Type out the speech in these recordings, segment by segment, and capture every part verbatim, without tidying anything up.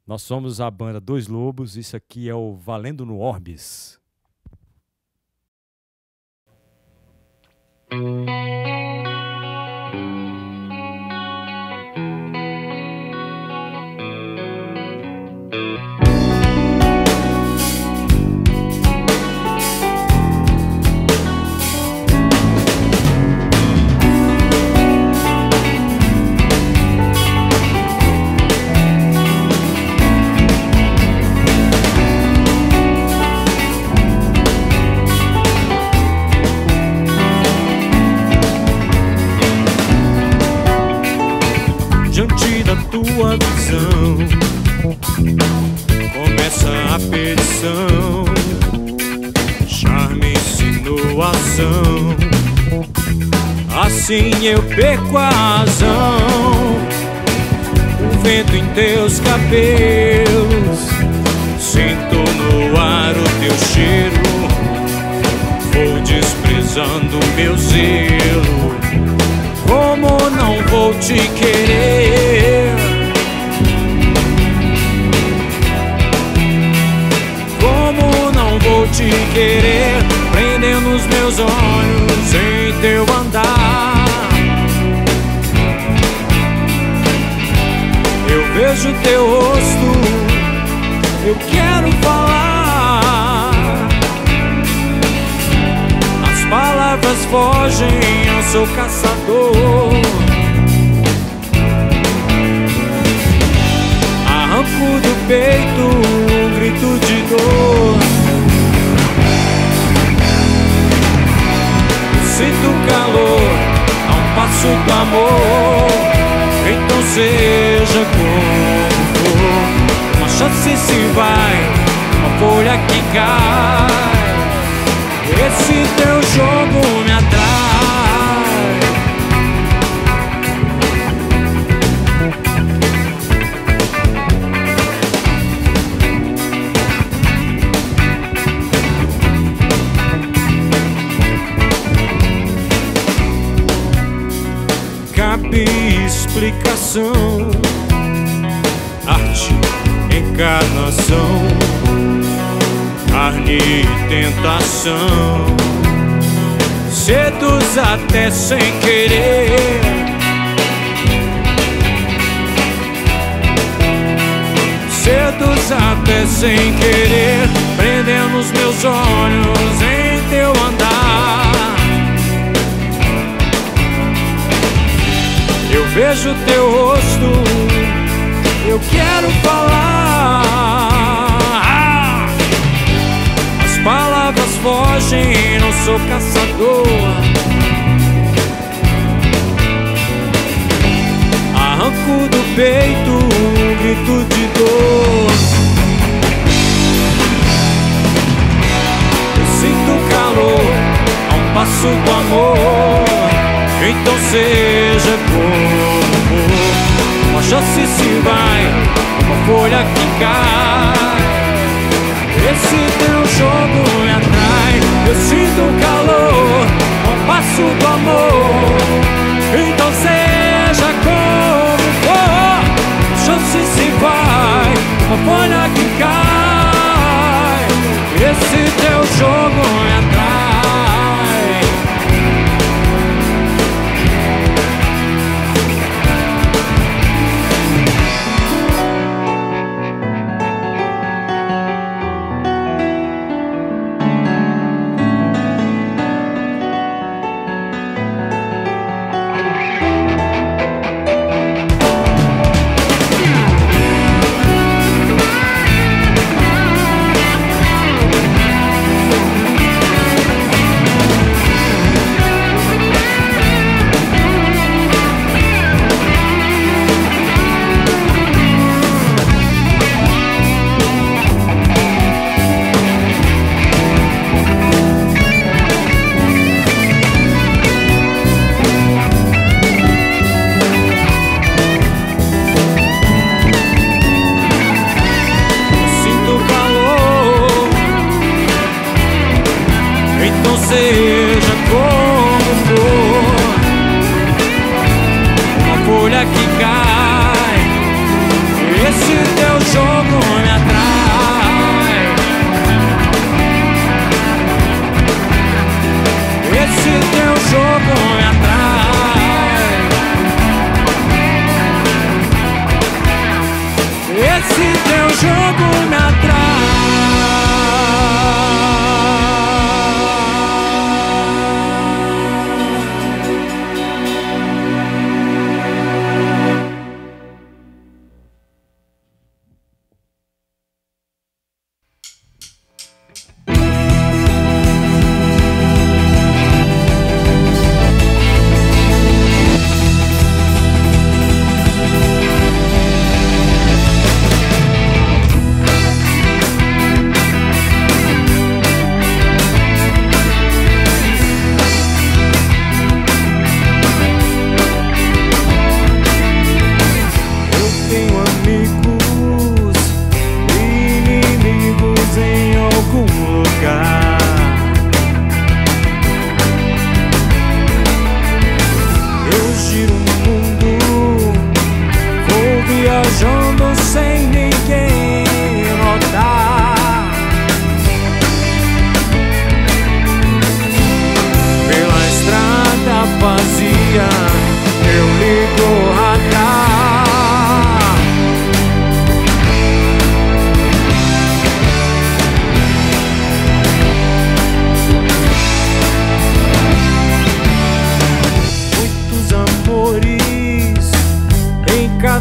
Nós somos a banda Dois Lobos, isso aqui é o Valendo no Orbis. Diante da tua visão começa a petição, charme, insinuação. Assim eu perco a razão. O vento em teus cabelos, sinto no ar o teu cheiro. Vou desprezando meu zelo. Como não vou te querer? Como não vou te querer? Prendendo os meus olhos em teu andar. Eu vejo teu rosto, eu quero falar. As palavras fogem, eu sou caçador. Arranco do peito um grito de dor. Sinto calor a um passo do amor. Então seja como for, uma chance se vai, uma folha que cai. Esse teu jogo me atrai. Cabe explicação, arte, encarnação, carne e tentação. Seduz até sem querer. Seduz até sem querer. Prendendo os meus olhos em teu andar. Eu vejo teu rosto, eu quero falar. As palavras fogem, não sou caçador. Arranco do peito um grito de dor. Eu sinto calor a um passo do amor. Então seja como for, uma chance se vai, uma folha que cai. Esse teu jogo me atrai. Eu sinto calor ao passo do amor. Então seja como for, uma chance se vai, uma folha que cai. Esse teu jogo me atrai.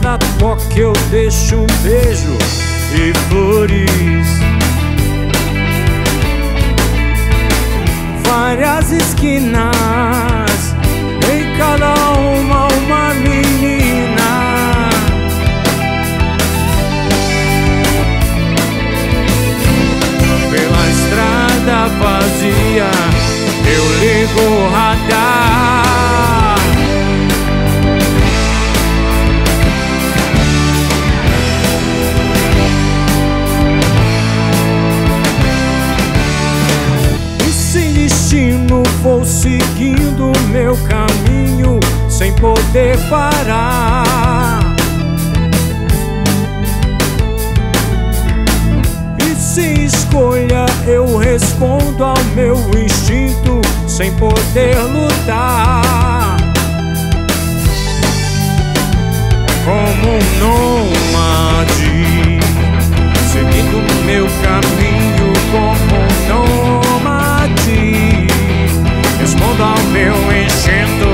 cada toque eu deixo um beijo e flores. Várias esquinas, em cada uma uma menina. Pela estrada vazia eu ligo o radar. E sem destino vou seguindo meu caminho sem poder parar. E sem escolha eu respondo ao meu instinto sem poder lutar. Como um nômade, seguindo meu caminho como um nômade, respondo ao meu instinto.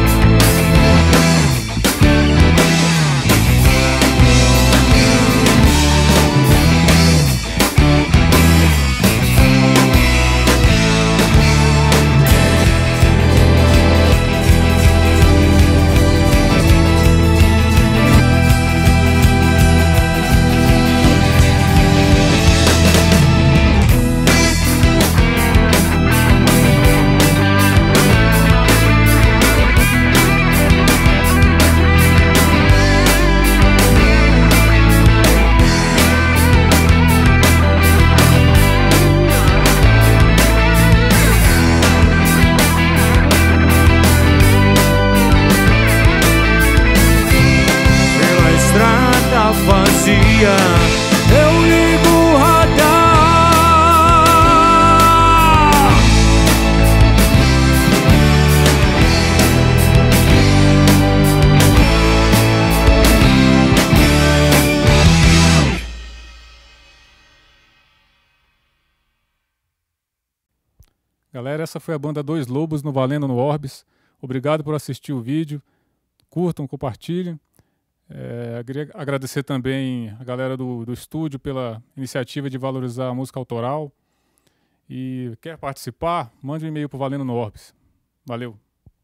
Vazia, eu ligo o radar. Galera, essa foi a banda Dois Lobos no Valendo no Orbis. Obrigado por assistir o vídeo. Curtam, compartilhem. É, queria agradecer também a galera do, do estúdio pela iniciativa de valorizar a música autoral. E quer participar? Mande um e-mail para o Valendo no Orbis. Valeu!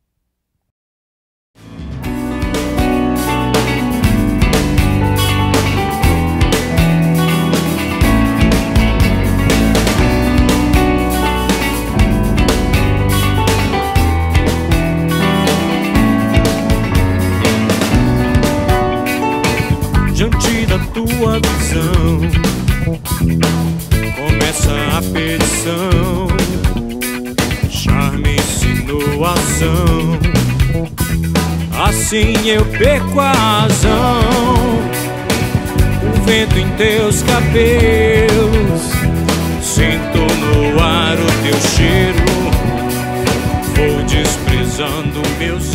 Diante da tua visão começa a petição, charme, insinuação. Assim eu perco a razão. O vento em teus cabelos, sinto no ar o teu cheiro. Vou desprezando meus